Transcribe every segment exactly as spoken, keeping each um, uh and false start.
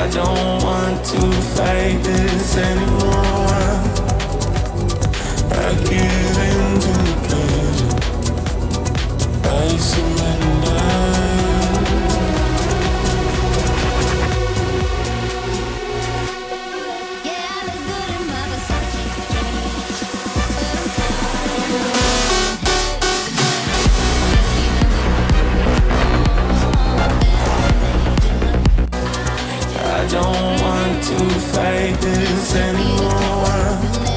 I don't want to fight this anymore. I give in to the pleasure. I surrender. I don't want to fight this anymore.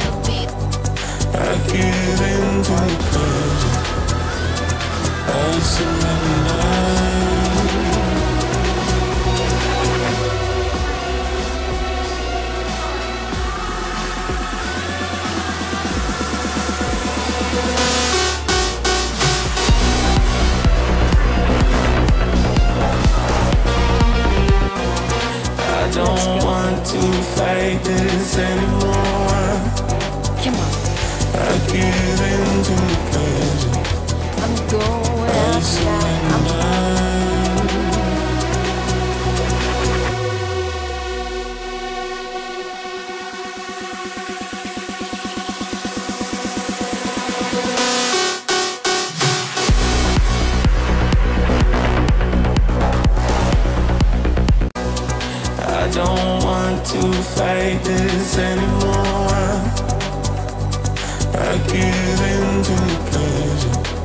I give in to the pleasure. I surrender. I don't want to fight this anymore. Come on. I give in to the pleasure. I'm going I outside. I'm surrender. I don't want to fight this anymore. I give in to the pleasure.